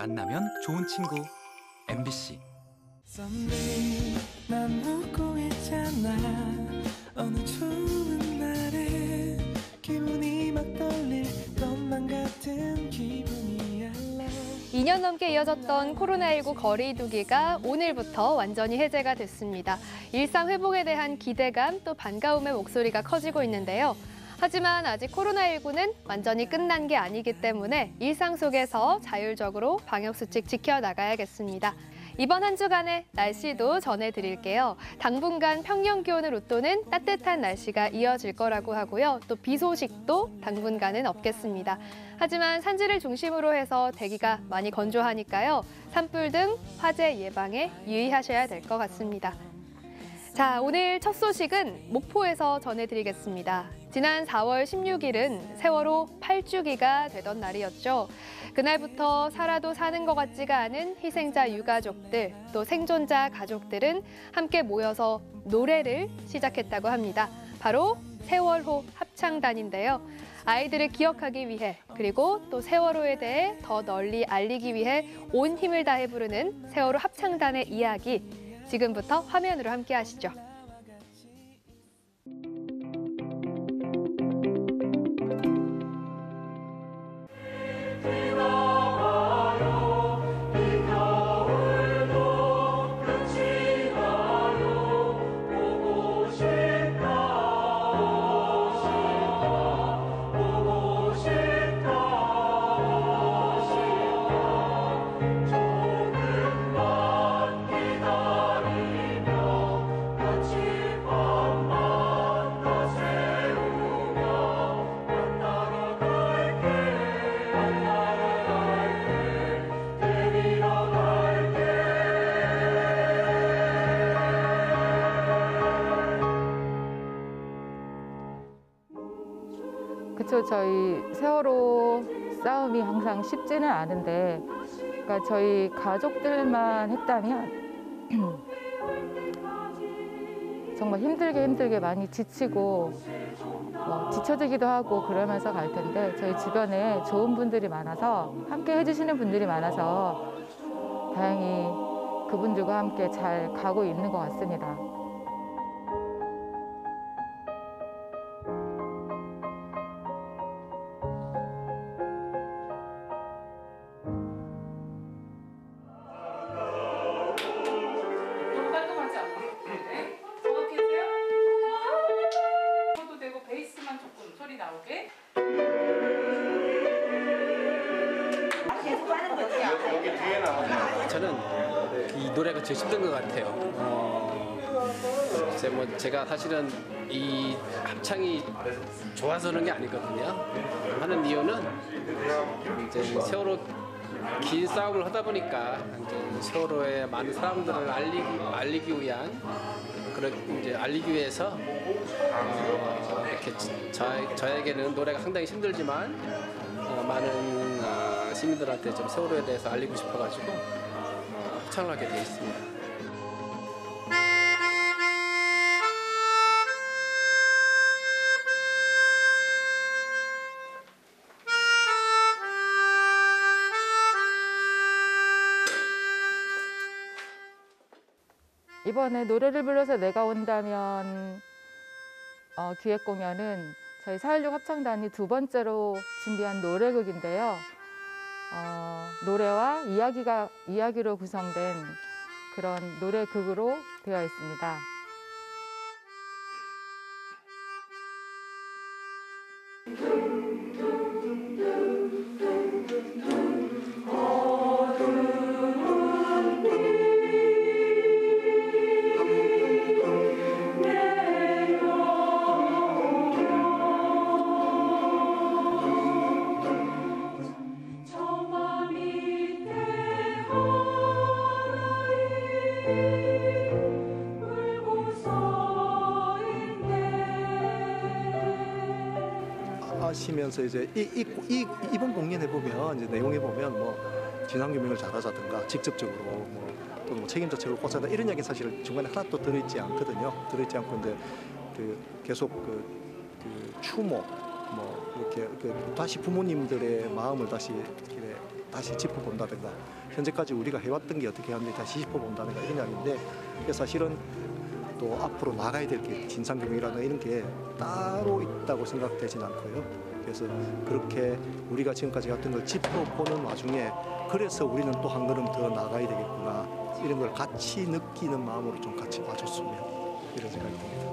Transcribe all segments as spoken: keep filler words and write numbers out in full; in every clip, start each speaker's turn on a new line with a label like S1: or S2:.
S1: 만나면 좋은 친구 엠비씨.
S2: Someday 난 웃고 있잖아. 어느 좋은 날에 기분이 막 떨릴 것만 같은 기분이야.
S3: 이 년 넘게 이어졌던 코로나십구 거리두기가 오늘부터 완전히 해제가 됐습니다. 일상 회복에 대한 기대감 또 반가움의 목소리가 커지고 있는데요. 하지만 아직 코로나십구는 완전히 끝난 게 아니기 때문에 일상 속에서 자율적으로 방역수칙 지켜나가야겠습니다. 이번 한 주간의 날씨도 전해드릴게요. 당분간 평년 기온을 웃도는 따뜻한 날씨가 이어질 거라고 하고요. 또 비 소식도 당분간은 없겠습니다. 하지만 산지를 중심으로 해서 대기가 많이 건조하니까요. 산불 등 화재 예방에 유의하셔야 될 것 같습니다. 자, 오늘 첫 소식은 목포에서 전해드리겠습니다. 지난 사월 십육일은 세월호 팔 주기가 되던 날이었죠. 그날부터 살아도 사는 것 같지가 않은 희생자 유가족들, 또 생존자 가족들은 함께 모여서 노래를 시작했다고 합니다. 바로 세월호 합창단인데요. 아이들을 기억하기 위해, 그리고 또 세월호에 대해 더 널리 알리기 위해 온 힘을 다해 부르는 세월호 합창단의 이야기, 지금부터 화면으로 함께 하시죠.
S4: 그쵸, 저희 세월호 싸움이 항상 쉽지는 않은데, 그러니까 저희 가족들만 했다면 정말 힘들게 힘들게 많이 지치고 뭐 지쳐지기도 하고 그러면서 갈 텐데, 저희 주변에 좋은 분들이 많아서, 함께 해주시는 분들이 많아서 다행히 그분들과 함께 잘 가고 있는 것 같습니다.
S5: 저는 이 노래가 제일 힘든 것 같아요. 어, 이제 뭐 제가 사실은 이 합창이 좋아서 그런 게 아니거든요. 하는 이유는 이제 세월호 긴 싸움을 하다 보니까 이제 세월호에 많은 사람들을 알리기, 알리기 위한 그런 이제 알리기 위해서 어, 이렇게 저, 저에게는 노래가 상당히 힘들지만 어, 많은 어, 시민들한테 좀 세월호에 대해서 알리고 싶어가지고 어, 합창을 하게 되어 있습니다.
S4: 이번에 노래를 불러서 내가 온다면 어, 기획 공연은 저희 사일육 합창단이 두 번째로 준비한 노래극인데요. 어, 노래와 이야기가, 이야기로 구성된 그런 노래극으로 되어 있습니다.
S6: 하시면서 이제 이, 이, 이, 이번 공연해 보면 이제 내용에 보면 뭐 진상규명을 잘하자든가 직접적으로 뭐 또 뭐 책임자 책을 꽂자다 이런 이야기 사실 중간에 하나도 들어있지 않거든요. 들어있지 않고 이제 그 계속 그, 그 추모 뭐 이렇게 그 다시 부모님들의 마음을 다시 이렇게 다시 짚어본다든가 현재까지 우리가 해왔던 게 어떻게 하는지 다시 짚어본다든가 이런 이야기인데 이게 사실은 또 앞으로 나가야 될 게 진상규명이라는 이런 게 따로 있다고 생각되진 않고요. 그래서 그렇게 우리가 지금까지 했던 걸 짚어보는 와중에 그래서 우리는 또 한 걸음 더 나가야 되겠구나 이런 걸 같이 느끼는 마음으로 좀 같이 봐줬으면 이런 생각이 듭니다.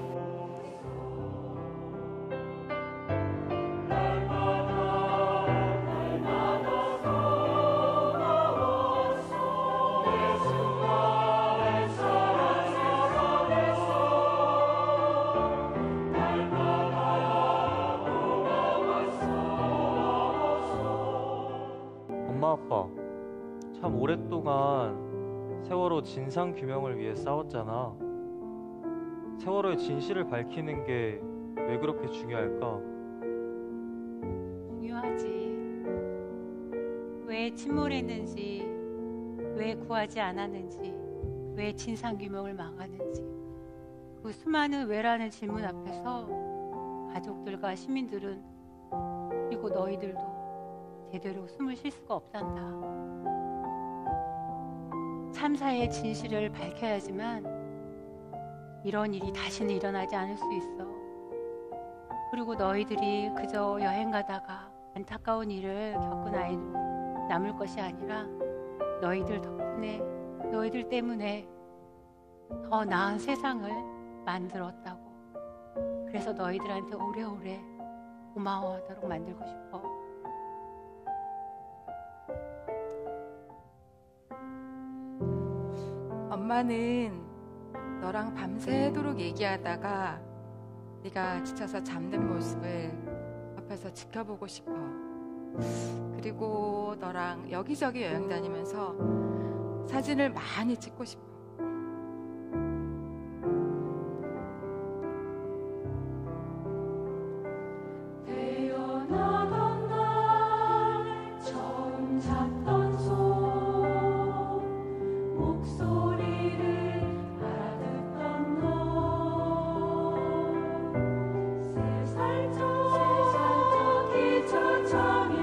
S7: 엄마 아빠 참 오랫동안 세월호 진상 규명을 위해 싸웠잖아. 세월호의 진실을 밝히는 게 왜 그렇게 중요할까?
S8: 중요하지. 왜 침몰했는지, 왜 구하지 않았는지, 왜 진상 규명을 망하는지 그 수많은 왜라는 질문 앞에서 가족들과 시민들은 그리고 너희들도 제대로 숨을 쉴 수가 없단다. 참사의 진실을 밝혀야지만 이런 일이 다시는 일어나지 않을 수 있어. 그리고 너희들이 그저 여행 가다가 안타까운 일을 겪은 아이로 남을 것이 아니라 너희들 덕분에, 너희들 때문에 더 나은 세상을 만들었다고. 그래서 너희들한테 오래오래 고마워하도록 만들고 싶어.
S4: 엄마는 너랑 밤새도록 얘기하다가 네가 지쳐서 잠든 모습을 옆에서 지켜보고 싶어. 그리고 너랑 여기저기 여행 다니면서 사진을 많이 찍고 싶어.
S2: 태어나던 날 처음 잡던 손 목소리를 알아듣던 너 세 살적 기차장에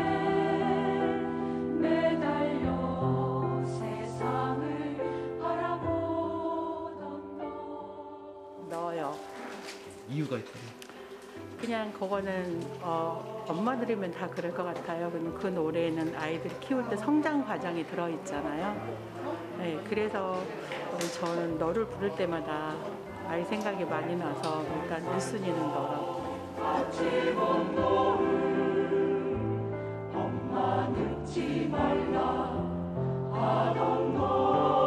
S2: 매달려 세상을 바라보던 너.
S9: 넣어요.
S5: 이유가 있다면?
S9: 그냥 그거는 어, 엄마들이면 다 그럴 것 같아요. 그럼 그 노래에는 아이들이 키울 때 성장 과정이 들어있잖아요. 네, 그래서 저는 너를 부를 때마다 아이 생각이 많이 나서 일단 일 순위는 너라고.
S2: 엄마 늙지 말라 하던 너.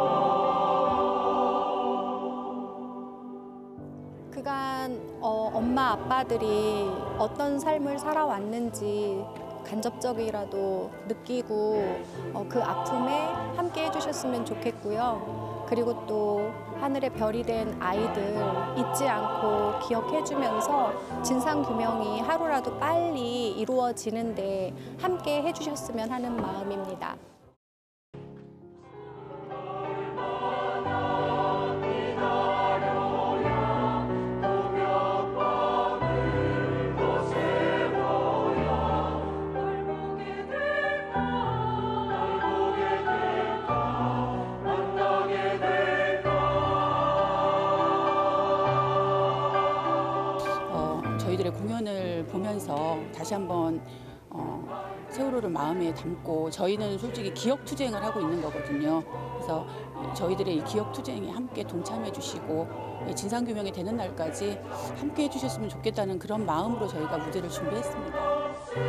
S10: 그간 어, 엄마 아빠들이 어떤 삶을 살아왔는지 간접적이라도 느끼고 어, 그 아픔에 함께 해주셨으면 좋겠고요. 그리고 또 하늘의 별이 된 아이들 잊지 않고 기억해주면서 진상규명이 하루라도 빨리 이루어지는데 함께 해주셨으면 하는 마음입니다.
S11: 저희들의 공연을 보면서 다시 한번 어, 세월호를 마음에 담고 저희는 솔직히 기억투쟁을 하고 있는 거거든요. 그래서 저희들의 이 기억투쟁에 함께 동참해 주시고 진상규명이 되는 날까지 함께 해주셨으면 좋겠다는 그런 마음으로 저희가 무대를 준비했습니다.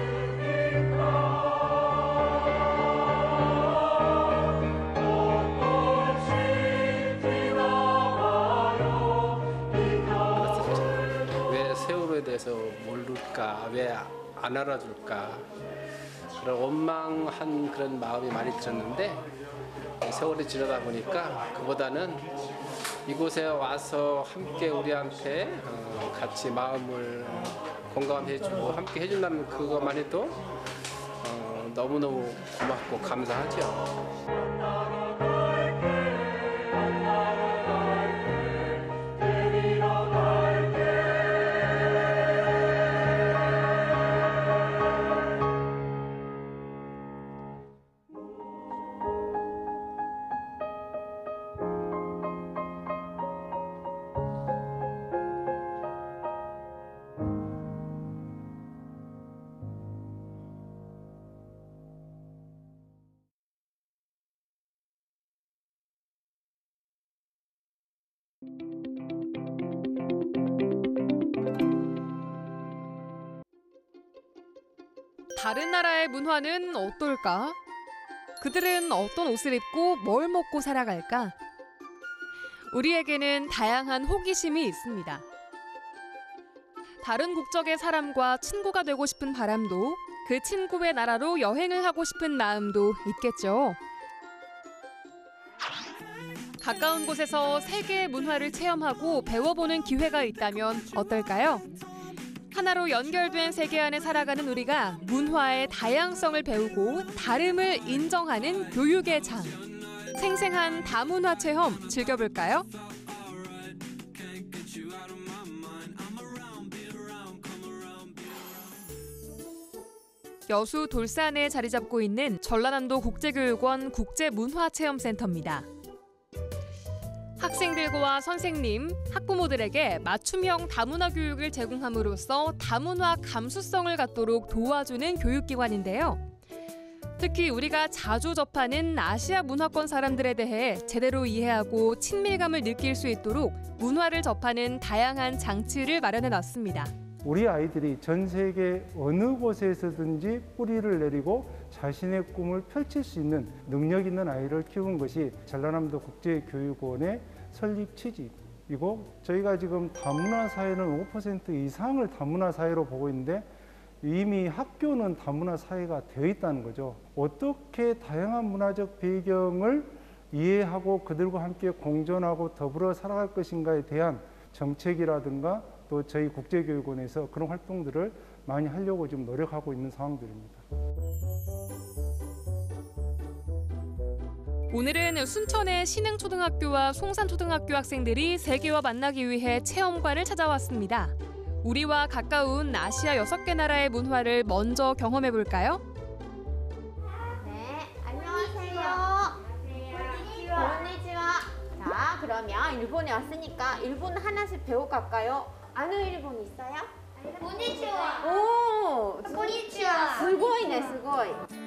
S5: 대해서 모를까, 왜 안 알아줄까 그런 원망한 그런 마음이 많이 들었는데 세월이 지나다 보니까 그보다는 이곳에 와서 함께 우리한테 같이 마음을 공감해주고 함께 해준다는 그것만 해도 너무너무 고맙고 감사하죠.
S12: 다른 나라의 문화는 어떨까? 그들은 어떤 옷을 입고 뭘 먹고 살아갈까? 우리에게는 다양한 호기심이 있습니다. 다른 국적의 사람과 친구가 되고 싶은 바람도, 그 친구의 나라로 여행을 하고 싶은 마음도 있겠죠. 가까운 곳에서 세계의 문화를 체험하고 배워보는 기회가 있다면 어떨까요? 하나로 연결된 세계 안에 살아가는 우리가 문화의 다양성을 배우고 다름을 인정하는 교육의 장. 생생한 다문화 체험 즐겨볼까요? 여수 돌산에 자리 잡고 있는 전라남도 국제교육원 국제문화체험센터입니다. 학생들과 선생님, 학부모들에게 맞춤형 다문화 교육을 제공함으로써 다문화 감수성을 갖도록 도와주는 교육기관인데요. 특히 우리가 자주 접하는 아시아 문화권 사람들에 대해 제대로 이해하고 친밀감을 느낄 수 있도록 문화를 접하는 다양한 장치를 마련해놨습니다.
S13: 우리 아이들이 전 세계 어느 곳에서든지 뿌리를 내리고 자신의 꿈을 펼칠 수 있는 능력 있는 아이를 키우는 것이 전라남도 국제교육원의 설립 취지이고, 저희가 지금 다문화 사회는 오 퍼센트 이상을 다문화 사회로 보고 있는데 이미 학교는 다문화 사회가 되어 있다는 거죠. 어떻게 다양한 문화적 배경을 이해하고 그들과 함께 공존하고 더불어 살아갈 것인가에 대한 정책이라든가 또 저희 국제교육원에서 그런 활동들을 많이 하려고 지금 노력하고 있는 상황들입니다.
S12: 오늘은 순천의 신흥초등학교와 송산초등학교 학생들이 세계와 만나기 위해 체험관을 찾아왔습니다. 우리와 가까운 아시아 여섯 개 나라의 문화를 먼저 경험해 볼까요?
S14: 네, 안녕하세요. konnichiwa. 자, 그러면 일본에 왔으니까 일본 하나씩 배워갈까요? 아는 일본 있어요?
S15: konnichiwa.
S14: 오,
S15: konnichiwa.
S14: 스고이네, 스고이.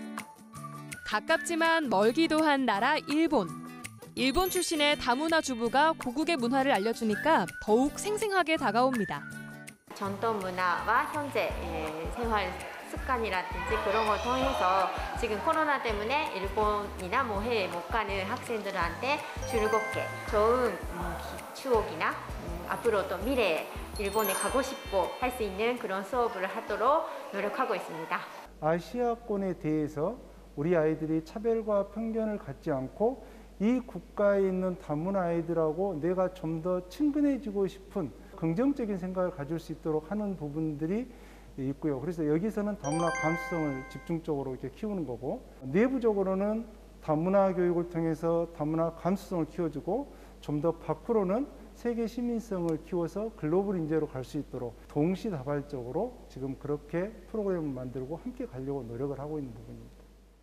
S12: 가깝지만 멀기도 한 나라 일본. 일본 출신의 다문화 주부가 고국의 문화를 알려주니까 더욱 생생하게 다가옵니다.
S14: 전통 문화와 현재 생활 습관이라든지 그런 걸 통해서 지금 코로나 때문에 일본이나 뭐 해외 못 가는 학생들한테 즐겁게 좋은 추억이나 앞으로도 미래에 일본에 가고 싶고 할 수 있는 그런 수업을 하도록 노력하고 있습니다.
S13: 아시아권에 대해서 우리 아이들이 차별과 편견을 갖지 않고 이 국가에 있는 다문화 아이들하고 내가 좀 더 친근해지고 싶은 긍정적인 생각을 가질 수 있도록 하는 부분들이 있고요. 그래서 여기서는 다문화 감수성을 집중적으로 이렇게 키우는 거고, 내부적으로는 다문화 교육을 통해서 다문화 감수성을 키워주고 좀 더 밖으로는 세계 시민성을 키워서 글로벌 인재로 갈 수 있도록 동시다발적으로 지금 그렇게 프로그램을 만들고 함께 가려고 노력을 하고 있는 부분입니다.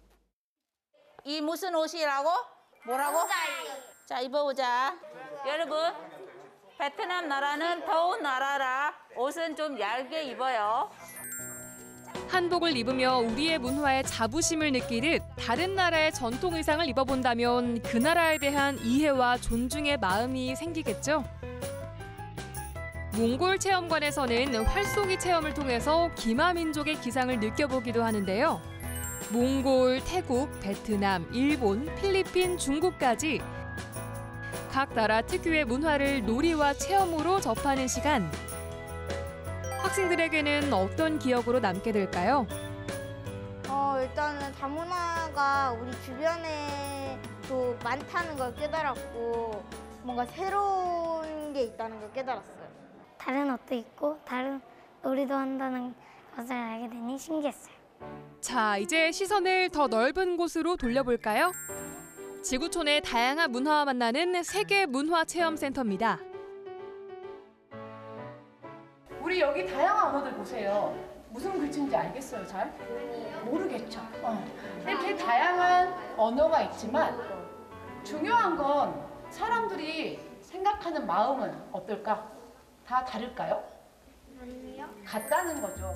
S16: 이 무슨 옷이라고? 뭐라고? 자, 입어보자. 여러분, 베트남 나라는 더운 나라라 옷은 좀 얇게 입어요.
S12: 한복을 입으며 우리의 문화에 자부심을 느끼듯 다른 나라의 전통 의상을 입어본다면 그 나라에 대한 이해와 존중의 마음이 생기겠죠. 몽골 체험관에서는 활쏘기 체험을 통해서 기마 민족의 기상을 느껴보기도 하는데요. 몽골, 태국, 베트남, 일본, 필리핀, 중국까지 각 나라 특유의 문화를 놀이와 체험으로 접하는 시간. 학생들에게는 어떤 기억으로 남게 될까요?
S15: 어, 일단은 다문화가 우리 주변에도 많다는 걸 깨달았고 뭔가 새로운 게 있다는 걸 깨달았어요.
S17: 다른 옷도 입고 다른 놀이도 한다는 것을 알게 되니 신기했어요.
S12: 자, 이제 시선을 더 넓은 곳으로 돌려볼까요? 지구촌의 다양한 문화와 만나는 세계 문화 체험센터입니다.
S18: 우리 여기 다양한 언어들 보세요. 무슨 글씨인지 알겠어요, 잘? 모르겠죠. 어. 이렇게 다양한 언어가 있지만 중요한 건 사람들이 생각하는 마음은 어떨까? 다 다를까요?
S15: 아니요.
S18: 같다는 거죠.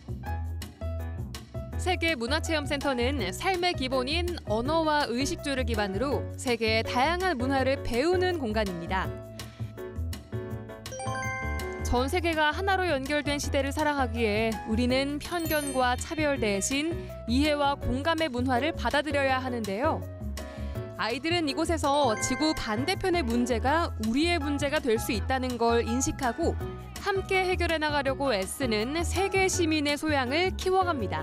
S12: 세계 문화체험센터는 삶의 기본인 언어와 의식주를 기반으로 세계의 다양한 문화를 배우는 공간입니다. 전 세계가 하나로 연결된 시대를 살아가기에 우리는 편견과 차별 대신 이해와 공감의 문화를 받아들여야 하는데요. 아이들은 이곳에서 지구 반대편의 문제가 우리의 문제가 될 수 있다는 걸 인식하고 함께 해결해 나가려고 애쓰는 세계 시민의 소양을 키워갑니다.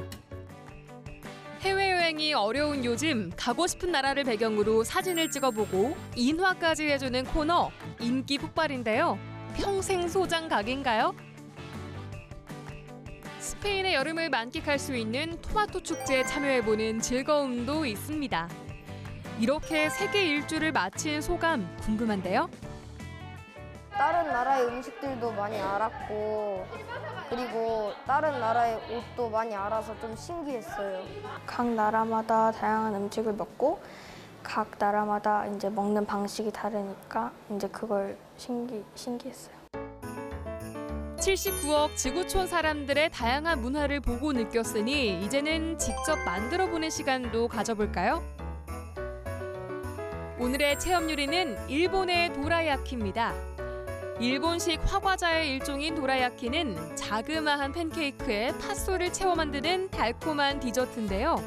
S12: 해외여행이 어려운 요즘 가고 싶은 나라를 배경으로 사진을 찍어보고 인화까지 해주는 코너 인기 폭발인데요. 평생 소장 각인가요? 스페인의 여름을 만끽할 수 있는 토마토 축제에 참여해보는 즐거움도 있습니다. 이렇게 세계 일주를 마친 소감 궁금한데요?
S19: 다른 나라의 음식들도 많이 알았고 그리고 다른 나라의 옷도 많이 알아서 좀 신기했어요. 각 나라마다 다양한 음식을 먹고 각 나라마다 이제 먹는 방식이 다르니까 이제 그걸 신기 신기했어요.
S12: 칠십구억 지구촌 사람들의 다양한 문화를 보고 느꼈으니 이제는 직접 만들어보는 시간도 가져볼까요? 오늘의 체험 요리는 일본의 도라야키입니다. 일본식 화과자의 일종인 도라야키는 자그마한 팬케이크에 팥소를 채워 만드는 달콤한 디저트인데요.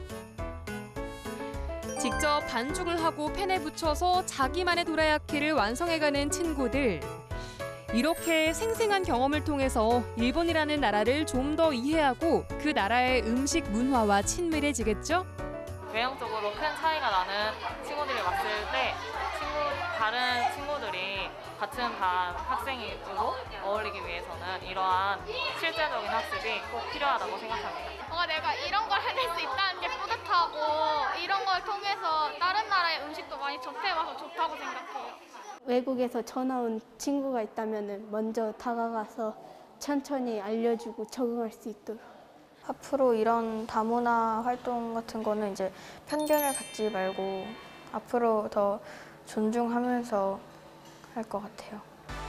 S12: 직접 반죽을 하고 팬에 붙여서 자기만의 도라야키를 완성해가는 친구들. 이렇게 생생한 경험을 통해서 일본이라는 나라를 좀 더 이해하고 그 나라의 음식 문화와 친밀해지겠죠?
S20: 외형적으로 큰 차이가 나는 친구들이 왔을 때 친구, 다른 친구들이 같은 반 학생으로 어울리기 위해서는 이러한 실제적인 학습이 꼭 필요하다고 생각합니다.
S21: 뭔가 내가 이런 걸 해낼 수 있다는 게 뿌듯하고 이런 걸 통해서 다른 나라의 음식도 많이 접해봐서 좋다고 생각해요.
S22: 외국에서 전화 온 친구가 있다면 먼저 다가가서 천천히 알려주고 적응할 수 있도록.
S19: 앞으로 이런 다문화 활동 같은 거는 이제 편견을 갖지 말고 앞으로 더 존중하면서 할 것 같아요.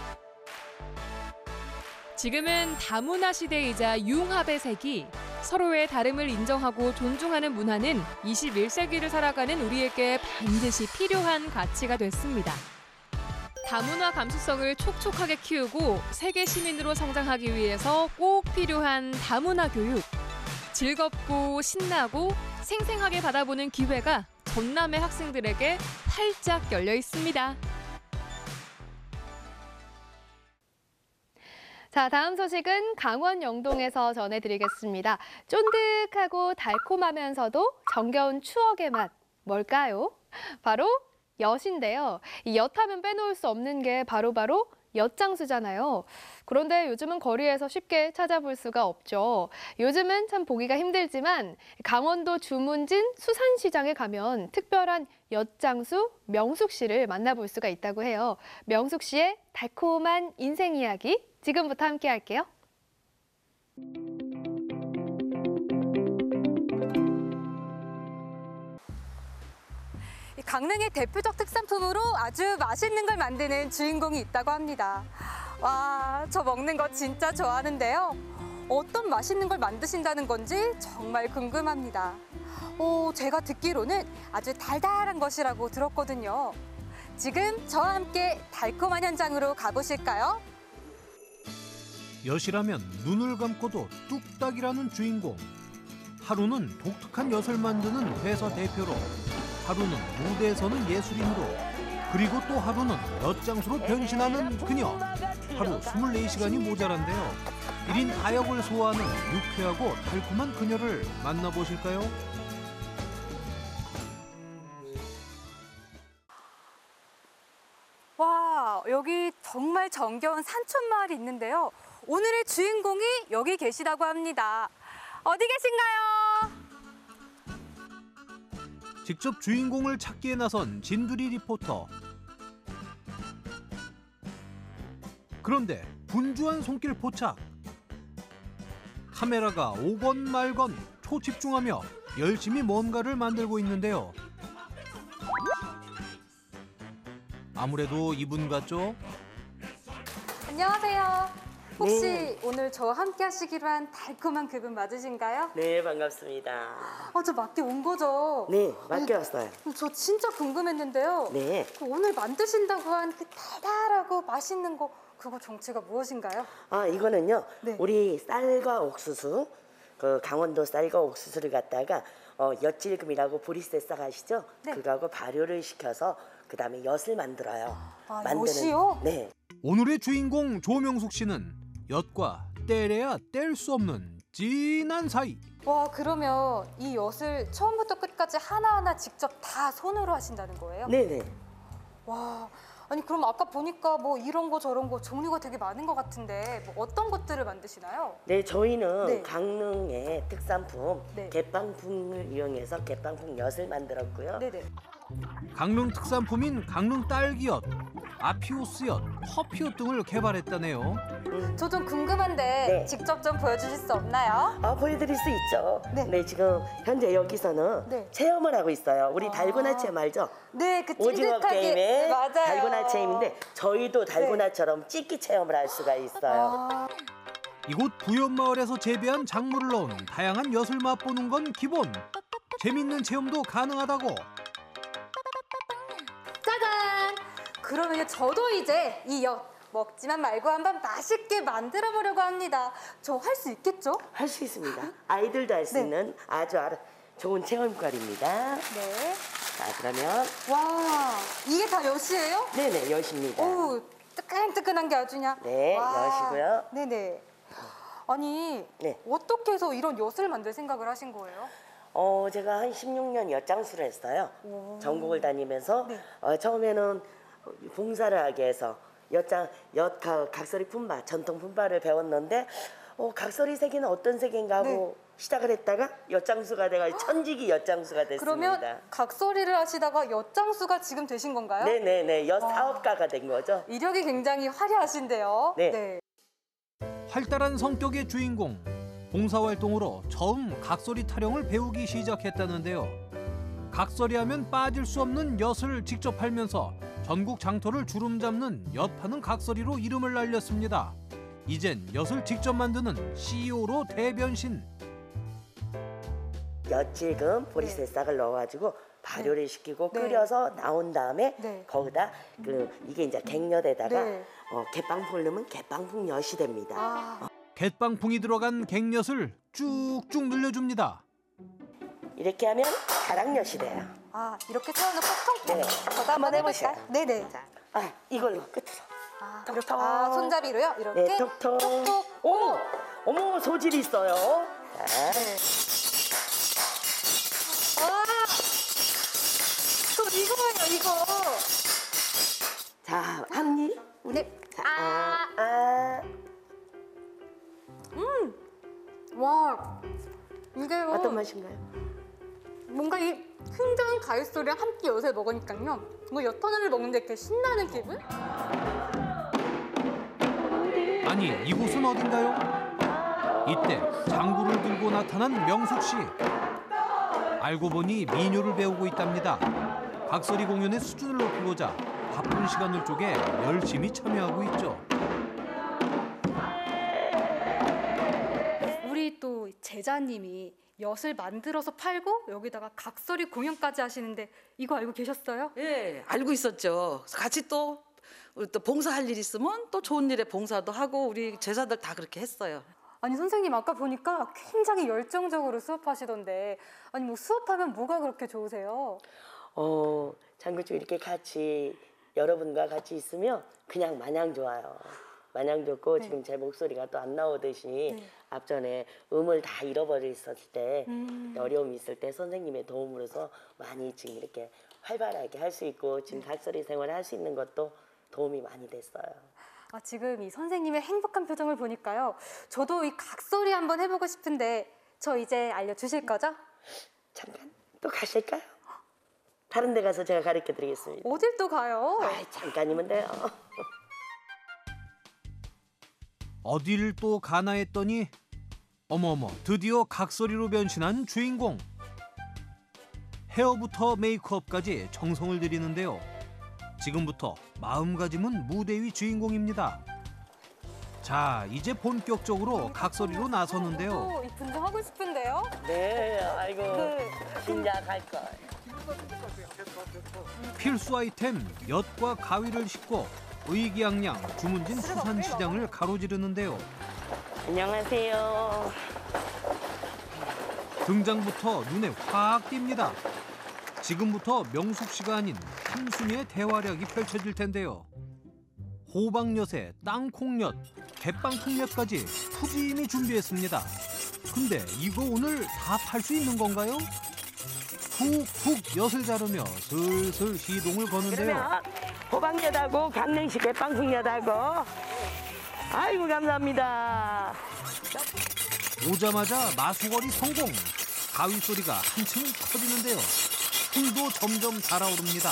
S12: 지금은 다문화 시대이자 융합의 세기. 서로의 다름을 인정하고 존중하는 문화는 이십일 세기를 살아가는 우리에게 반드시 필요한 가치가 됐습니다. 다문화 감수성을 촉촉하게 키우고 세계 시민으로 성장하기 위해서 꼭 필요한 다문화 교육. 즐겁고 신나고 생생하게 받아보는 기회가 전남의 학생들에게 활짝 열려 있습니다.
S3: 자, 다음 소식은 강원 영동에서 전해드리겠습니다. 쫀득하고 달콤하면서도 정겨운 추억의 맛, 뭘까요? 바로 엿인데요. 이 엿하면 빼놓을 수 없는 게 바로바로 엿장수잖아요. 그런데 요즘은 거리에서 쉽게 찾아볼 수가 없죠. 요즘은 참 보기가 힘들지만 강원도 주문진 수산시장에 가면 특별한 엿장수 명숙 씨를 만나볼 수가 있다고 해요. 명숙 씨의 달콤한 인생 이야기 지금부터 함께 할게요.
S23: 강릉의 대표적 특산품으로 아주 맛있는 걸 만드는 주인공이 있다고 합니다. 와, 저 먹는 거 진짜 좋아하는데요. 어떤 맛있는 걸 만드신다는 건지 정말 궁금합니다. 오, 제가 듣기로는 아주 달달한 것이라고 들었거든요. 지금 저와 함께 달콤한 현장으로 가보실까요?
S24: 엿이라면 눈을 감고도 뚝딱이라는 주인공. 하루는 독특한 엿을 만드는 회사 대표로, 하루는 무대에서는 예술인으로, 그리고 또 하루는 엿장수로 변신하는 그녀. 하루 스물네 시간이 모자란데요. 일 인 다역을 소화하는 유쾌하고 달콤한 그녀를 만나보실까요?
S23: 와, 여기 정말 정겨운 산촌마을이 있는데요. 오늘의 주인공이 여기 계시다고 합니다. 어디 계신가요?
S24: 직접 주인공을 찾기에 나선 진두리 리포터. 그런데 분주한 손길 포착. 카메라가 오건 말건 초집중하며 열심히 뭔가를 만들고 있는데요. 아무래도 이분 같죠?
S23: 안녕하세요. 혹시
S25: 네.
S23: 오늘 저와 함께 하시기로 한 달콤한 그분 맞으신가요?
S25: 네, 반갑습니다.
S23: 어, 저 맡겨 온 거죠?
S25: 네, 맡겨왔어요.
S23: 어, 저 진짜 궁금했는데요.
S25: 네.
S23: 그 오늘 만드신다고 한 그 달달하고 맛있는 거 그거 정체가 무엇인가요?
S25: 아, 이거는요.
S23: 네.
S25: 우리 쌀과 옥수수, 그 강원도 쌀과 옥수수를 갖다가 어, 엿질금이라고 보리새 싹 아시죠?
S23: 네.
S25: 그거하고 발효를 시켜서 그 다음에 엿을 만들어요.
S23: 아,
S25: 만드는-
S23: 엿이요?
S25: 네.
S24: 오늘의 주인공 조명숙 씨는 엿과 떼래야 뗄 수 없는 진한 사이.
S23: 와, 그러면 이 엿을 처음부터 끝까지 하나하나 직접 다 손으로 하신다는 거예요?
S25: 네네.
S23: 와, 아니 그럼 아까 보니까 뭐 이런 거 저런 거 종류가 되게 많은 것 같은데 뭐 어떤 것들을 만드시나요?
S25: 네, 저희는
S23: 네.
S25: 강릉의 특산품
S23: 네.
S25: 갯방풍을 이용해서 갯방풍 엿을 만들었고요.
S23: 네네.
S24: 강릉 특산품인 강릉 딸기엿, 아피오스엿, 커피엿 등을 개발했다네요.
S23: 저 좀 궁금한데
S25: 네.
S23: 직접 좀 보여주실 수 없나요?
S25: 아, 보여드릴 수 있죠.
S23: 네.
S25: 네, 지금 현재 여기서는
S23: 네.
S25: 체험을 하고 있어요. 우리
S23: 아.
S25: 달고나 체험 알죠?
S23: 네, 그
S25: 오징어
S23: 찐득하게.
S25: 게임의
S23: 맞아요.
S25: 달고나 체험인데 저희도 달고나처럼 찍기 체험을 할 수가 있어요.
S23: 아,
S24: 이곳 부연마을에서 재배한 작물을 넣은 다양한 엿을 맛보는 건 기본. 재밌는 체험도 가능하다고.
S23: 짜잔! 그러면 저도 이제 이 엿 먹지만 말고 한번 맛있게 만들어 보려고 합니다. 저 할 수 있겠죠?
S25: 할 수 있습니다. 아이들도 할 수
S23: 네.
S25: 있는 아주 아주 좋은 체험거리입니다.
S23: 네.
S25: 자, 그러면
S23: 와, 이게 다 엿이에요?
S25: 네네, 엿입니다.
S23: 오, 뜨끈뜨끈한 게 아주 그냥.
S25: 네,
S23: 와.
S25: 엿이고요.
S23: 네네. 아니,
S25: 네.
S23: 어떻게 해서 이런 엿을 만들 생각을 하신 거예요?
S25: 어, 제가 한 십육 년 엿장수를 했어요.
S23: 오.
S25: 전국을 다니면서
S23: 네.
S25: 어, 처음에는 봉사를 하기 위해서 엿장, 엿 가- 각설이 품바, 전통 품바를 배웠는데 어, 각설이 세계는 어떤 세계인가 하고 시작을 했다가 엿장수가 돼가 천지기 엿장수가 됐습니다.
S23: 그러면 각설이를 하시다가 엿장수가 지금 되신 건가요?
S25: 네네네, 엿
S23: 와.
S25: 사업가가 된 거죠.
S23: 이력이 굉장히 화려하신데요.
S25: 네.
S24: 활달한 성격의 주인공. 봉사활동으로 처음 각설이 타령을 배우기 시작했다는데요. 각설이 하면 빠질 수 없는 엿을 직접 팔면서 전국 장터를 주름잡는 엿 파는 각설이로 이름을 날렸습니다. 이젠 엿을 직접 만드는 씨이오로 대변신.
S25: 엿질금 보리새 싹을 넣어가지고 발효를 시키고
S23: 네.
S25: 끓여서 나온 다음에
S23: 네.
S25: 거기다 그 이게 이제 갱엿에다가
S23: 네.
S25: 어, 갯방풍을 넣으면 갯방풍 엿이 됩니다.
S23: 아,
S24: 갯방풍이 들어간 갱엿을 쭉쭉 늘려줍니다.
S25: 이렇게 하면 가락엿이 돼요.
S23: 아, 이렇게 세워놓고 텅텅.
S25: 네.
S23: 저도 한번
S25: 해보세요.
S23: 해볼까요? 네네.
S25: 아, 이걸로 끝으로.
S23: 아, 이렇게. 아, 손잡이로요? 이렇게.
S25: 네, 톡톡.
S23: 톡톡.
S25: 어머, 어머, 소질이 있어요. 자,
S23: 네. 와! 그럼 이거예요, 이거.
S25: 자, 한 입. 우리.
S23: 네.
S25: 자, 아, 아.
S23: 음! 와, 이게요.
S25: 어떤 맛인가요?
S23: 뭔가 이 굉장한 가위소리랑 함께 엿을 먹으니까요. 뭐 엿 하나를 먹는데 이렇게 신나는 기분?
S24: 아니, 이곳은 어딘가요? 이때 장구를 들고 나타난 명숙 씨. 알고 보니 민요를 배우고 있답니다. 각설이 공연의 수준을 높이고자 바쁜 시간을 쪼개 열심히 참여하고 있죠.
S23: 우리 또 제자님이 엿을 만들어서 팔고 여기다가 각설이 공연까지 하시는데 이거 알고 계셨어요?
S1: 예, 알고 있었죠. 같이 또 우리 또 봉사할 일 있으면 또 좋은 일에 봉사도 하고 우리 제자들 다 그렇게 했어요.
S23: 아니 선생님 아까 보니까 굉장히 열정적으로 수업하시던데 아니 뭐 수업하면 뭐가 그렇게 좋으세요?
S25: 어, 장구주 이렇게 같이 여러분과 같이 있으면 그냥 마냥 좋아요. 마냥 좋고
S23: 네.
S25: 지금 제 목소리가 또 안 나오듯이
S23: 네.
S25: 앞전에 음을 다 잃어버렸을 때
S23: 음.
S25: 어려움이 있을 때 선생님의 도움으로서 많이 지금 이렇게 활발하게 할 수 있고 지금 각설이 생활을 할 수 있는 것도 도움이 많이 됐어요.
S23: 아, 지금 이 선생님의 행복한 표정을 보니까요. 저도 이 각설이 한번 해보고 싶은데 저 이제 알려주실 거죠?
S25: 잠깐 또 가실까요? 다른 데 가서 제가 가르쳐 드리겠습니다.
S23: 어딜 또 가요?
S25: 아, 잠깐이면 돼요.
S24: 어딜 또 가나 했더니 어머어머 드디어 각설이로 변신한 주인공. 헤어부터 메이크업까지 정성을 들이는데요. 지금부터 마음가짐은 무대 위 주인공입니다. 자, 이제 본격적으로 각설이로 나서는데요.
S23: 이 분장하고 싶은데요?
S25: 네, 아이고
S23: 네.
S25: 진작 할 걸.
S24: 필수 아이템 엿과 가위를 싣고 의기양양 주문진 수산시장을 가로지르는데요.
S25: 안녕하세요.
S24: 등장부터 눈에 확 띕니다. 지금부터 명숙 씨가 아닌 삼순이의 대활약이 펼쳐질 텐데요. 호박엿에 땅콩엿, 대빵통엿까지 푸짐히 준비했습니다. 근데 이거 오늘 다 팔 수 있는 건가요? 푹푹 엿을 자르며 슬슬 시동을 거는데요.
S25: 그러면 호박엿하고 강냉시 대빵통엿하고 아이고 감사합니다.
S24: 오자마자 마수거리 성공! 가위 소리가 한층 커지는데요. 술도 점점 달아오릅니다.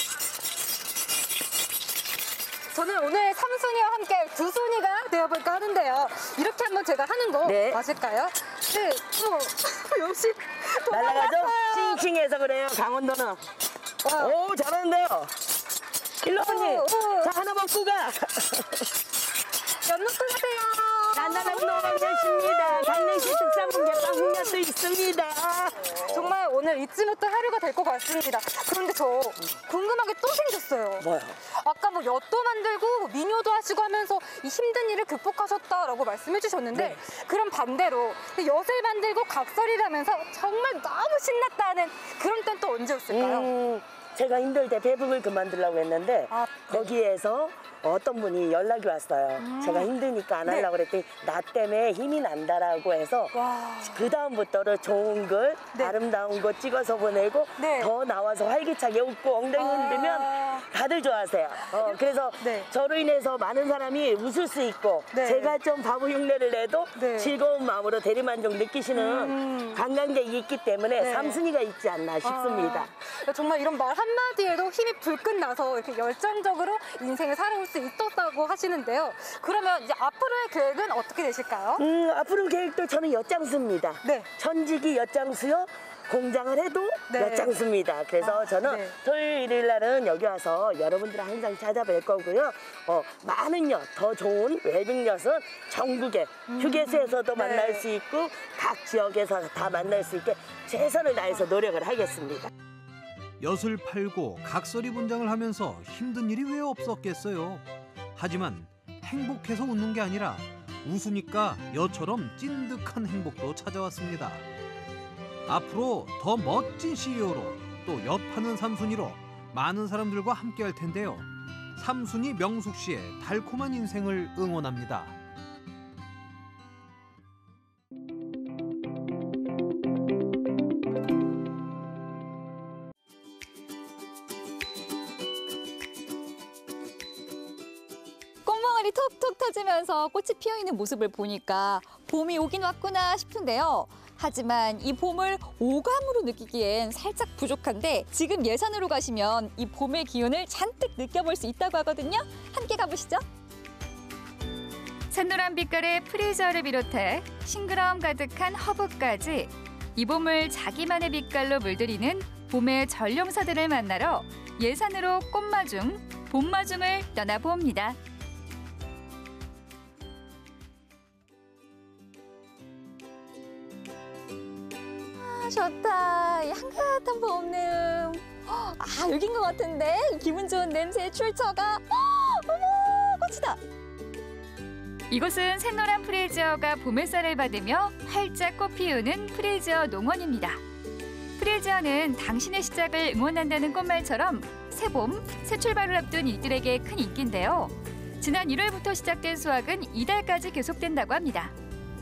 S23: 저는 오늘 삼순이와 함께 두순이가 되어볼까 하는데요. 이렇게 한번 제가 하는 거
S25: 네.
S23: 맞을까요? 네, 뭐 역시
S25: 날아가죠?
S23: 도망갔어요.
S25: 싱싱해서 그래요. 강원도는. 오 잘하는데요. 일로 언니. 자 하나 먹고 가.
S23: 연 먹고 가세요.
S25: 단단한 노방엿입니다. 강릉시 특산품 대빵통엿도 있습니다.
S23: 정말 오늘 잊지못할 하루가 될 것 같습니다. 그런데 저 궁금한 게 또 생겼어요.
S25: 뭐요?
S23: 아까 뭐 엿도 만들고 민요도 하시고 하면서 이 힘든 일을 극복하셨다라고 말씀해 주셨는데
S25: 네.
S23: 그럼 반대로 엿을 만들고 각설이를 하면서 정말 너무 신났다는 그런 때는 또 언제였을까요?
S25: 음, 제가 힘들 때 배북을 그만두려고 했는데
S23: 아,
S25: 거기에서 어떤 분이 연락이 왔어요.
S23: 음.
S25: 제가 힘드니까 안
S23: 네.
S25: 하려고 그랬더니 나 때문에 힘이 난다라고 해서 그 다음부터는 좋은 글,
S23: 네.
S25: 아름다운 거 찍어서 보내고
S23: 네.
S25: 더 나와서 활기차게 웃고 엉덩이
S23: 아.
S25: 흔들면 다들 좋아하세요. 어, 그래서
S23: 네.
S25: 저로 인해서 많은 사람이 웃을 수 있고
S23: 네.
S25: 제가 좀 바보 흉내를 내도
S23: 네.
S25: 즐거운 마음으로 대리만족 느끼시는
S23: 음.
S25: 관광객이 있기 때문에
S23: 네.
S25: 삼순이가 있지 않나 싶습니다.
S23: 아, 정말 이런 말 한마디에도 힘이 불끈 나서 이렇게 열정적으로 인생을 살아올 수 있었다고 하시는데요. 그러면 이제 앞으로의 계획은 어떻게 되실까요?
S25: 음, 앞으로 계획도 저는 엿장수입니다.
S23: 네.
S25: 천지기 엿장수요. 공장을 해도
S23: 네.
S25: 엿장수입니다. 그래서
S23: 아,
S25: 저는
S23: 네.
S25: 토요일 일요일 날은 여기 와서 여러분들 항상 찾아뵐 거고요. 어, 많은 엿, 더 좋은 웰빙엿은 전국에 휴게소에서도
S23: 네.
S25: 만날 수 있고 각 지역에서 다 만날 수 있게 최선을 다해서 노력을 하겠습니다.
S24: 엿을 팔고 각설이 분장을 하면서 힘든 일이 왜 없었겠어요. 하지만 행복해서 웃는 게 아니라 웃으니까 엿처럼 찐득한 행복도 찾아왔습니다. 앞으로 더 멋진 씨이오로 또 엿 파는 삼순이로 많은 사람들과 함께 할 텐데요. 삼순이 명숙 씨의 달콤한 인생을 응원합니다.
S4: 꽃망울이 톡톡 터지면서 꽃이 피어있는 모습을 보니까 봄이 오긴 왔구나 싶은데요. 하지만 이 봄을 오감으로 느끼기엔 살짝 부족한데 지금 예산으로 가시면 이 봄의 기운을 잔뜩 느껴볼 수 있다고 하거든요. 함께 가보시죠.
S6: 샛노란 빛깔의 프리저를 비롯해 싱그러움 가득한 허브까지 이 봄을 자기만의 빛깔로 물들이는 봄의 전룡사들을 만나러 예산으로 꽃마중, 봄마중을 떠나봅니다.
S4: 아, 좋다. 이 향긋한 봄내음. 아, 여긴 것 같은데? 기분 좋은 냄새의 출처가. 어머, 꽃이다.
S6: 이곳은 샛노란 프리지어가 봄 햇살을 받으며 활짝 꽃 피우는 프리지어 농원입니다. 프리지어는 당신의 시작을 응원한다는 꽃말처럼 새봄, 새 출발을 앞둔 이들에게 큰 인기인데요. 지난 일월부터 시작된 수확은 이달까지 계속된다고 합니다.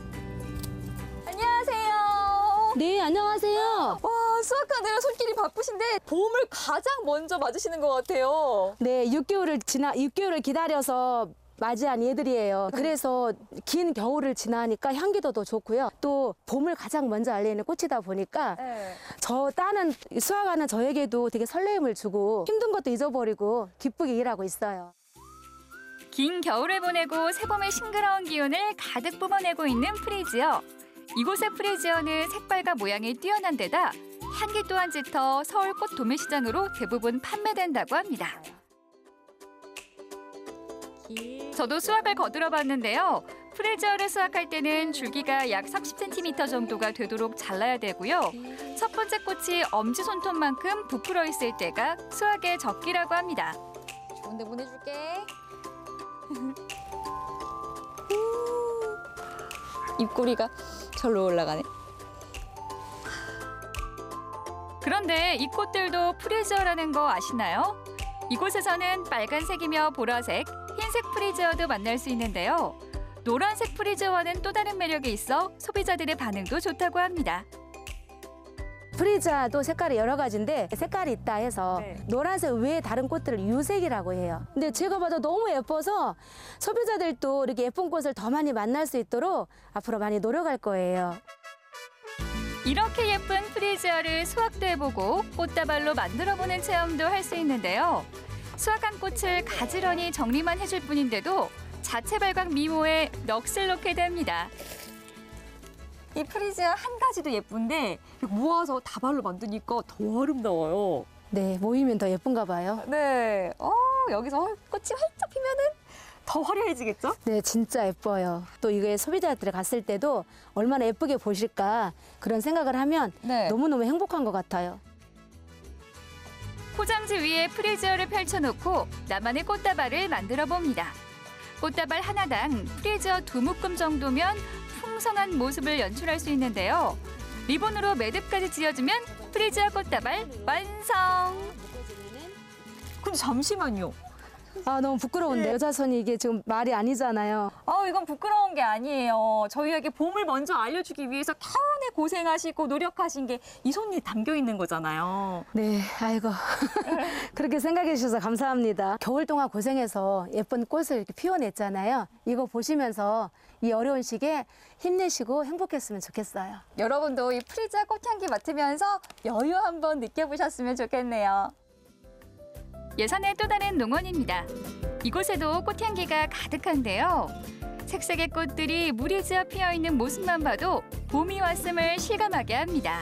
S4: 안녕하세요.
S7: 네, 안녕하세요.
S4: 와, 수확하느라 손길이 바쁘신데 봄을 가장 먼저 맞으시는 것 같아요.
S7: 네, 육 개월을 지나 육 개월을 기다려서 맞이한 얘들이에요. 그래서 긴 겨울을 지나니까 향기도 더 좋고요. 또 봄을 가장 먼저 알리는 꽃이다 보니까
S4: 네.
S7: 저 따는 수확하는 저에게도 되게 설레임을 주고 힘든 것도 잊어버리고 기쁘게 일하고 있어요.
S6: 긴 겨울을 보내고 새봄의 싱그러운 기운을 가득 뿜어내고 있는 프리지어. 이곳의 프리지어는 색깔과 모양이 뛰어난 데다 향기 또한 짙어 서울 꽃 도매시장으로 대부분 판매된다고 합니다. 저도 수확을 거들어 봤는데요. 프리지어를 수확할 때는 줄기가 약 삼십 센티미터 정도가 되도록 잘라야 되고요. 첫 번째 꽃이 엄지손톱만큼 부풀어 있을 때가 수확의 적기라고 합니다.
S4: 예쁜데 보내줄게. 입꼬리가 절로 올라가네.
S6: 그런데 이 꽃들도 프리지어라는 거 아시나요? 이곳에서는 빨간색이며 보라색, 흰색 프리지어도 만날 수 있는데요. 노란색 프리지어와는 또 다른 매력이 있어 소비자들의 반응도 좋다고 합니다.
S7: 프리지아도 색깔이 여러 가지인데 색깔이 있다 해서
S4: 네.
S7: 노란색 외에 다른 꽃들을 유색이라고 해요. 근데 제가 봐도 너무 예뻐서 소비자들도 이렇게 예쁜 꽃을 더 많이 만날 수 있도록 앞으로 많이 노력할 거예요.
S6: 이렇게 예쁜 프리지어를 수확도 해보고 꽃다발로 만들어보는 체험도 할 수 있는데요. 수확한 꽃을 가지런히 정리만 해줄 뿐인데도 자체 발광 미모에 넋을 놓게 됩니다.
S4: 이 프리지아 한 가지도 예쁜데 모아서 다발로 만드니까 더 아름다워요.
S7: 네, 모이면 더 예쁜가 봐요.
S4: 네, 어, 여기서 꽃이 활짝 피면은 더 화려해지겠죠?
S7: 네, 진짜 예뻐요. 또 이게 소비자들이 갔을 때도 얼마나 예쁘게 보실까 그런 생각을 하면
S4: 네.
S7: 너무너무 행복한 것 같아요.
S6: 포장지 위에 프리지어를 펼쳐놓고 나만의 꽃다발을 만들어 봅니다. 꽃다발 하나당 프리지어 두 묶음 정도면 풍성한 모습을 연출할 수 있는데요. 리본으로 매듭까지 지어주면 프리지어 꽃다발 완성!
S4: 근데 잠시만요.
S7: 아, 너무 부끄러운데
S4: 네.
S7: 여자 손이 이게 지금 말이 아니잖아요.
S4: 어, 이건 부끄러운 게 아니에요. 저희에게 봄을 먼저 알려주기 위해서 겨우내 고생하시고 노력하신 게 이 손에 담겨 있는 거잖아요.
S7: 네, 아이고 그렇게 생각해 주셔서 감사합니다. 겨울 동안 고생해서 예쁜 꽃을 이렇게 피워냈잖아요. 이거 보시면서 이 어려운 시기에 힘내시고 행복했으면 좋겠어요.
S4: 여러분도 이 프리지아 꽃향기 맡으면서 여유 한번 느껴보셨으면 좋겠네요.
S6: 예산의 또 다른 농원입니다. 이곳에도 꽃향기가 가득한데요. 색색의 꽃들이 무리지어 피어있는 모습만 봐도 봄이 왔음을 실감하게 합니다.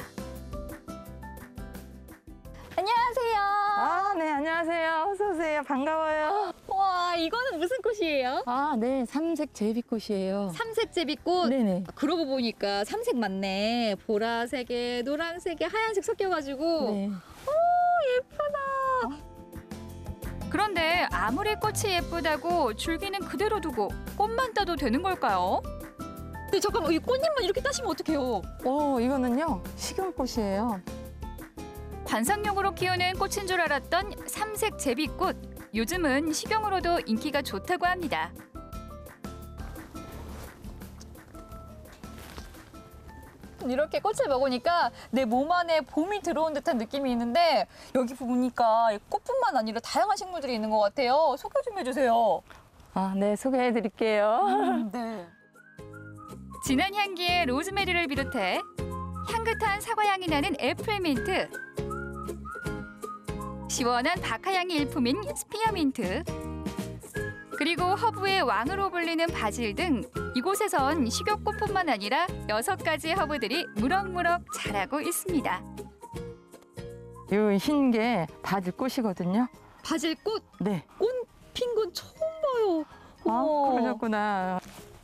S4: 안녕하세요.
S2: 아, 네, 안녕하세요. 어서 오세요. 반가워요.
S4: 와, 이거는 무슨 꽃이에요?
S2: 아, 네, 삼색 제비꽃이에요.
S4: 삼색 제비꽃?
S2: 네네.
S4: 그러고 보니까 삼색 맞네. 보라색에 노란색에 하얀색 섞여가지고.
S2: 네.
S4: 오, 예쁘다.
S6: 그런데 아무리 꽃이 예쁘다고 줄기는 그대로 두고 꽃만 따도 되는 걸까요?
S4: 근데 잠깐만, 이 꽃잎만 이렇게 따시면 어떡해요?
S2: 어, 이거는요, 식용꽃이에요.
S6: 관상용으로 키우는 꽃인 줄 알았던 삼색 제비꽃. 요즘은 식용으로도 인기가 좋다고 합니다.
S4: 이렇게 꽃을 먹으니까 내 몸 안에 봄이 들어온 듯한 느낌이 있는데 여기 보니까 꽃뿐만 아니라 다양한 식물들이 있는 것 같아요. 소개 좀 해주세요.
S2: 아, 네, 소개해 드릴게요.
S4: 음, 네.
S6: 진한 향기의 로즈메리를 비롯해 향긋한 사과향이 나는 애플민트, 시원한 바카향이 일품인 스피어민트, 그리고 허브의 왕으로 불리는 바질 등 이곳에선 식용꽃뿐만 아니라 여섯 가지 허브들이 무럭무럭 자라고 있습니다.
S2: 이 흰 게 바질꽃이거든요.
S4: 바질꽃?
S2: 네.
S4: 꽃 핀 건 처음 봐요.
S2: 아,
S4: 어머.
S2: 그러셨구나.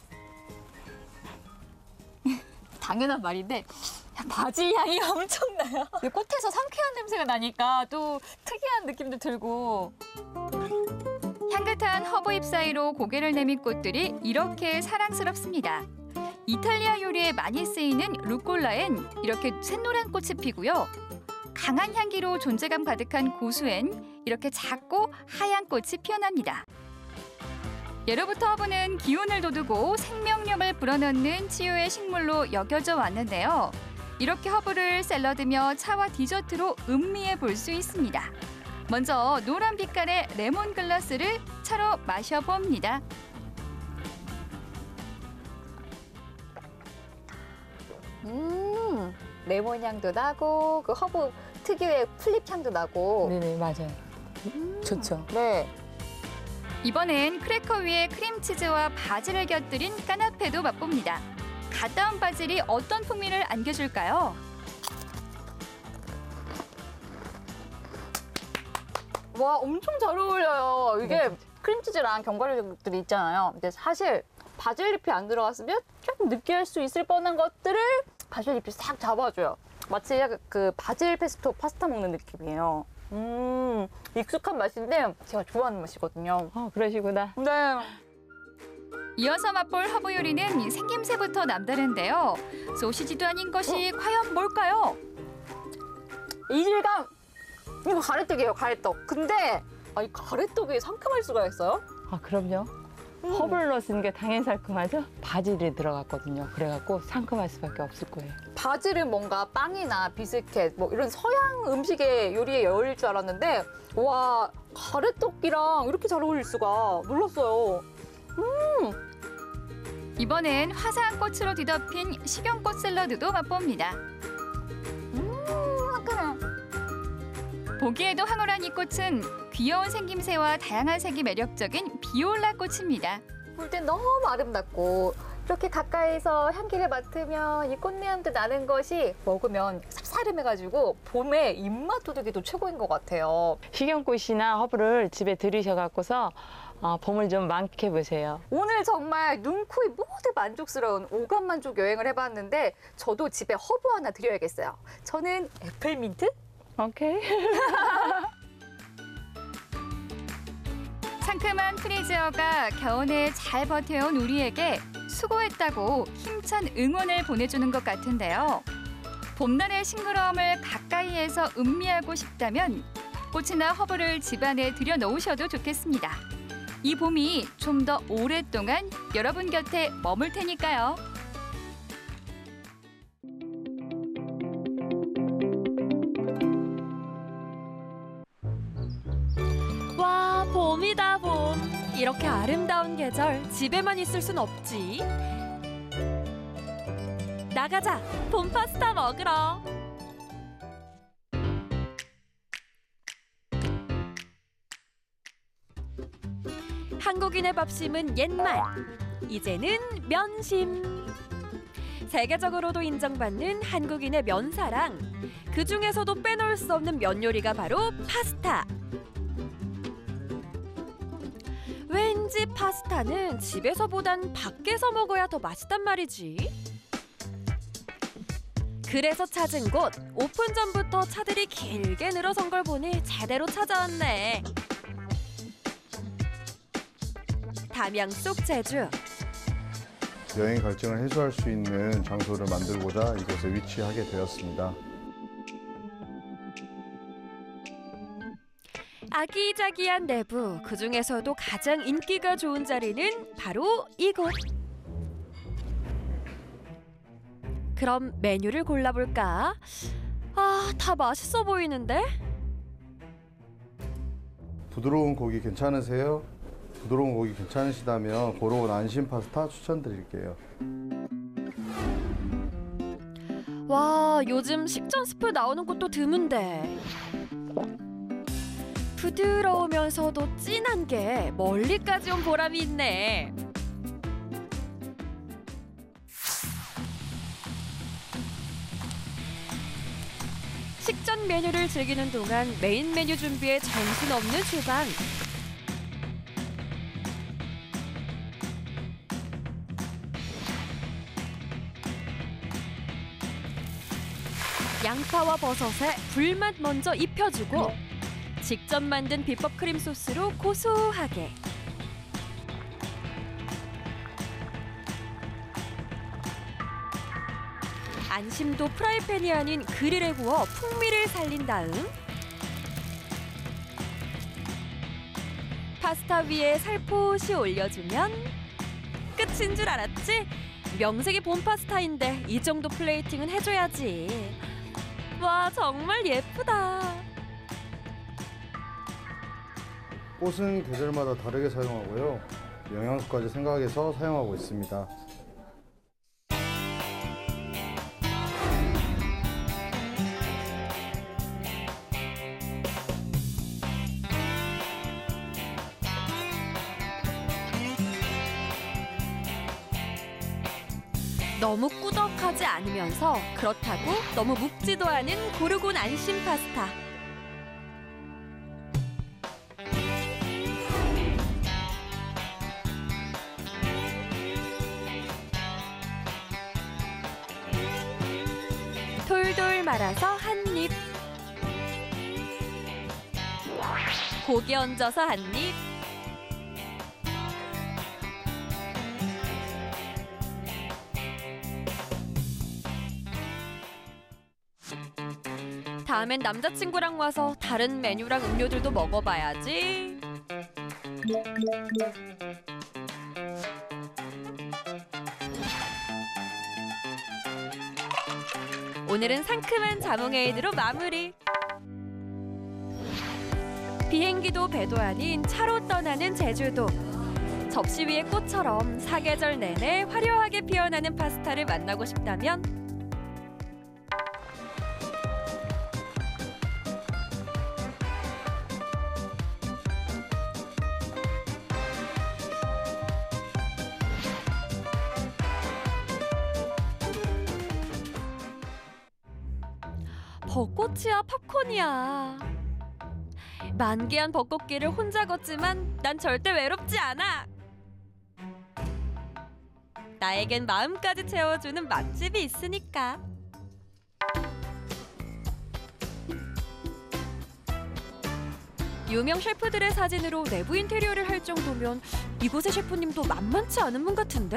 S4: 당연한 말인데 바질 향이 엄청나요. 꽃에서 상쾌한 냄새가 나니까 또 특이한 느낌도 들고.
S6: 향긋한 허브 잎 사이로 고개를 내민 꽃들이 이렇게 사랑스럽습니다. 이탈리아 요리에 많이 쓰이는 루꼴라엔 이렇게 샛노란 꽃이 피고요. 강한 향기로 존재감 가득한 고수엔 이렇게 작고 하얀 꽃이 피어납니다. 예로부터 허브는 기운을 돋우고 생명력을 불어넣는 치유의 식물로 여겨져 왔는데요. 이렇게 허브를 샐러드며 차와 디저트로 음미해 볼 수 있습니다. 먼저 노란 빛깔의 레몬 글라스를 차로 마셔봅니다.
S4: 음, 레몬 향도 나고 그 허브 특유의 풀잎 향도 나고.
S2: 네네, 맞아요. 좋죠.
S4: 네.
S6: 이번엔 크래커 위에 크림치즈와 바질을 곁들인 까나페도 맛봅니다. 갓 따온 바질이 어떤 풍미를 안겨줄까요?
S23: 와, 엄청 잘 어울려요. 이게
S2: 네.
S23: 크림치즈랑 견과류들이 있잖아요. 근데 사실 바질잎이 안 들어갔으면 조금 느끼할 수 있을 뻔한 것들을 바질잎이 싹 잡아줘요. 마치 그 바질 페스토 파스타 먹는 느낌이에요.
S5: 음, 익숙한 맛인데 제가 좋아하는 맛이거든요.
S2: 어, 그러시구나.
S5: 네.
S6: 이어서 맛볼 허브 요리는 생김새부터 남다른데요. 소시지도 아닌 것이 과연 뭘까요?
S5: 이질감! 이거 가래떡이에요, 가래떡. 근데 아니 가래떡이 상큼할 수가 있어요?
S2: 아, 그럼요.
S5: 음.
S2: 허브를 넣은 게 당연히 상큼하죠? 바질이 들어갔거든요. 그래갖고 상큼할 수밖에 없을 거예요.
S5: 바질은 뭔가 빵이나 비스켓 뭐 이런 서양 음식의 요리에 어울릴 줄 알았는데 와 가래떡이랑 이렇게 잘 어울릴 수가 몰랐어요. 음.
S6: 이번엔 화사한 꽃으로 뒤덮인 식용꽃 샐러드도 맛봅니다.
S5: 음, 상큼해.
S6: 보기에도 황홀한 이 꽃은 귀여운 생김새와 다양한 색이 매력적인 비올라 꽃입니다.
S5: 볼 땐 너무 아름답고 이렇게 가까이서 향기를 맡으면 이 꽃내음도 나는 것이 먹으면 쌉싸름해가지고 봄에 입맛 돋우기도 최고인 것 같아요.
S2: 식용꽃이나 허브를 집에 들이셔갖고서 어, 봄을 좀 만끽해 보세요.
S5: 오늘 정말 눈, 코, 입 모두 만족스러운 오감 만족 여행을 해봤는데 저도 집에 허브 하나 드려야겠어요. 저는 애플민트?
S2: 오케이.
S6: 상큼한 프리지어가 겨우내 잘 버텨온 우리에게 수고했다고 힘찬 응원을 보내주는 것 같은데요. 봄날의 싱그러움을 가까이에서 음미하고 싶다면 꽃이나 허브를 집안에 들여놓으셔도 좋겠습니다. 이 봄이 좀 더 오랫동안 여러분 곁에 머물 테니까요.
S12: 와, 봄이다 봄. 이렇게 아름다운 계절 집에만 있을 순 없지. 나가자, 봄 파스타 먹으러. 한국인의 밥심은 옛말, 이제는 면심. 세계적으로도 인정받는 한국인의 면사랑, 그중에서도 빼놓을 수 없는 면 요리가 바로 파스타. 왠지 파스타는 집에서보단 밖에서 먹어야 더 맛있단 말이지. 그래서 찾은 곳, 오픈 전부터 차들이 길게 늘어선 걸 보니 제대로 찾아왔네. 담양 속 제주.
S8: 여행 갈증을 해소할 수 있는 장소를 만들고자 이곳에 위치하게 되었습니다.
S12: 아기자기한 내부, 그중에서도 가장 인기가 좋은 자리는 바로 이곳. 그럼 메뉴를 골라볼까? 아, 다 맛있어 보이는데?
S8: 부드러운 고기 괜찮으세요? 부드러운 고기 괜찮으시다면 고로운 안심 파스타 추천드릴게요.
S12: 와, 요즘 식전 스프 나오는 곳도 드문데. 부드러우면서도 진한 게 멀리까지 온 보람이 있네. 식전 메뉴를 즐기는 동안 메인 메뉴 준비에 정신없는 주방. 양파와 버섯에 불맛 먼저 입혀주고 직접 만든 비법 크림 소스로 고소하게. 안심도 프라이팬이 아닌 그릴에 구워 풍미를 살린 다음 파스타 위에 살포시 올려주면 끝인 줄 알았지? 명색이 봄 파스타인데 이 정도 플레이팅은 해줘야지. 와, 정말 예쁘다.
S8: 꽃은 계절마다 다르게 사용하고요. 영양소까지 생각해서 사용하고 있습니다.
S12: 너무 꾸덕하지 않으면서 그렇다고 너무 묵지도 않은 고르곤 안심 파스타. 돌돌 말아서 한 입.
S9: 고기 얹어서 한 입. 다음엔 남자친구랑 와서 다른 메뉴랑 음료들도 먹어봐야지. 오늘은 상큼한 자몽에이드로 마무리. 비행기도 배도 아닌 차로 떠나는 제주도. 접시 위의 꽃처럼 사계절 내내 화려하게 피어나는 파스타를 만나고 싶다면 벚꽃이야 팝콘이야. 만개한 벚꽃길을 혼자 걷지만 난 절대 외롭지 않아. 나에겐 마음까지 채워주는 맛집이 있으니까. 유명 셰프들의 사진으로 내부 인테리어를 할 정도면 이곳의 셰프님도 만만치 않은 분 같은데?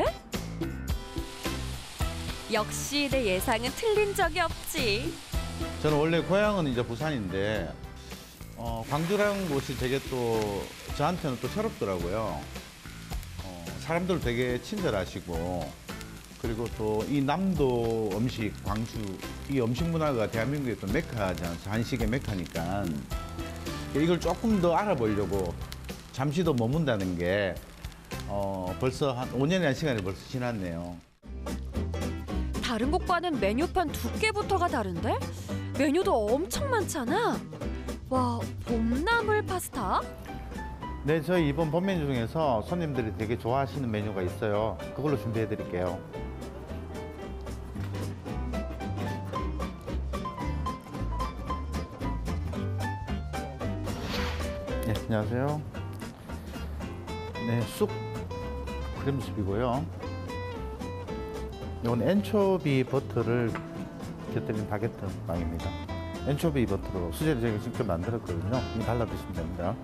S9: 역시 내 예상은 틀린 적이 없지.
S10: 저는 원래 고향은 이제 부산인데 어, 광주라는 곳이 되게 또 저한테는 또 새롭더라고요. 어, 사람들 되게 친절하시고 그리고 또 이 남도 음식 광주 이 음식 문화가 대한민국의 또 메카지 않습니까? 한식의 메카니까 이걸 조금 더 알아보려고 잠시 더 머문다는 게 어, 벌써 한 오 년이라는 시간이 벌써 지났네요.
S9: 다른 곳과는 메뉴판 두께부터가 다른데? 메뉴도 엄청 많잖아. 와, 봄나물 파스타?
S10: 네, 저희 이번 봄 메뉴 중에서 손님들이 되게 좋아하시는 메뉴가 있어요. 그걸로 준비해 드릴게요. 네, 안녕하세요. 네, 쑥 크림숲이고요. 이건 엔초비 버터를 곁들인 바게트 빵입니다. 엔초비 버터로 수제를 제가 직접 만들었거든요. 이거 발라 드시면 됩니다.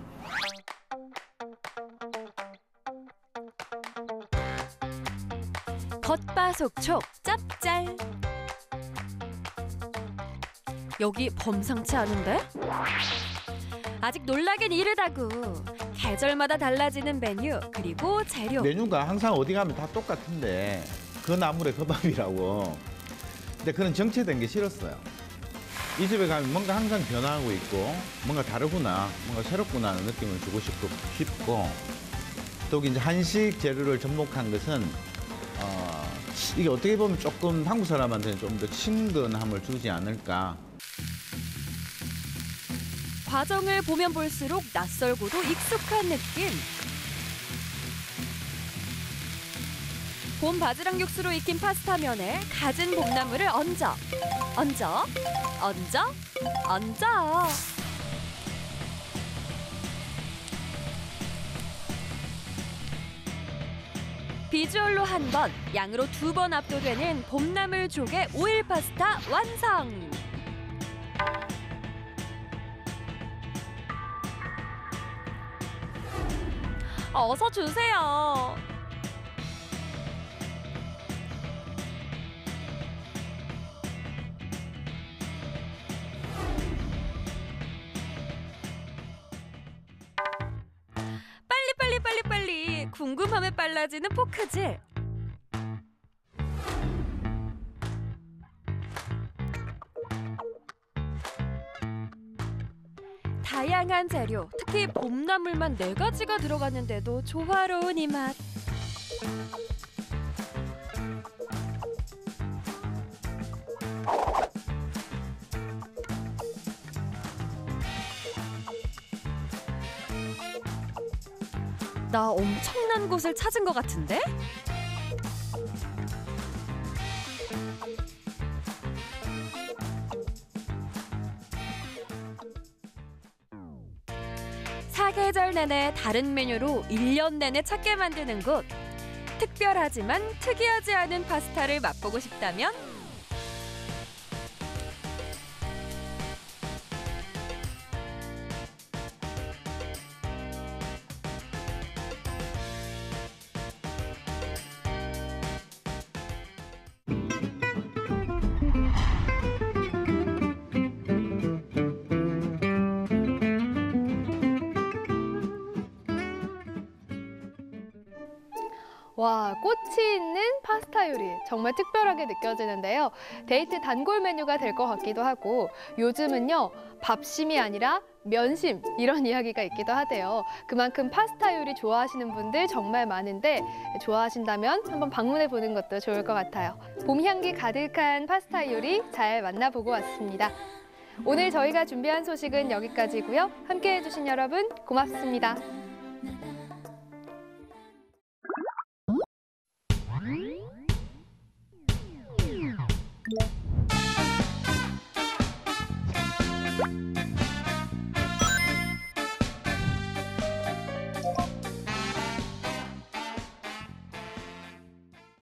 S9: 겉바속촉 짭짤. 여기 범상치 않은데? 아직 놀라긴 이르다고. 계절마다 달라지는 메뉴 그리고 재료.
S10: 메뉴가 항상 어디 가면 다 똑같은데 그 나물의 그 밥이라고. 근데 그런 정체된 게 싫었어요. 이 집에 가면 뭔가 항상 변화하고 있고 뭔가 다르구나, 뭔가 새롭구나 하는 느낌을 주고 싶고, 싶고 또 이제 한식 재료를 접목한 것은 어, 이게 어떻게 보면 조금 한국 사람한테는 좀 더 친근함을 주지 않을까.
S9: 과정을 보면 볼수록 낯설고도 익숙한 느낌. 봄 바지락 육수로 익힌 파스타면에 갖은 봄나물을 얹어, 얹어, 얹어, 얹어. 비주얼로 한 번, 양으로 두 번 압도되는 봄나물 조개 오일 파스타 완성! 어서 주세요. 빨리 빨리 빨리 빨리 궁금함에 빨라지는 포크질. 다양한 재료, 특히 봄나물만 네 가지가 들어갔는데도 조화로운 이 맛. 나 엄청난 곳을 찾은 것 같은데? 사계절 내내 다른 메뉴로 일 년 내내 찾게 만드는 곳. 특별하지만 특이하지 않은 파스타를 맛보고 싶다면
S3: 와, 꽃이 있는 파스타 요리 정말 특별하게 느껴지는데요. 데이트 단골 메뉴가 될 것 같기도 하고 요즘은요 밥심이 아니라 면심 이런 이야기가 있기도 하대요. 그만큼 파스타 요리 좋아하시는 분들 정말 많은데 좋아하신다면 한번 방문해 보는 것도 좋을 것 같아요. 봄 향기 가득한 파스타 요리 잘 만나보고 왔습니다. 오늘 저희가 준비한 소식은 여기까지고요. 함께해 주신 여러분 고맙습니다.
S11: Yeah.